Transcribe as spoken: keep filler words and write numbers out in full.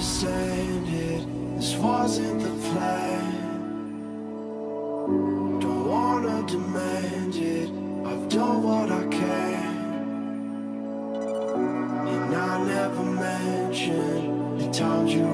understand it. This wasn't the plan. Don't wanna demand it. I've done what I can. And I never mentioned the times you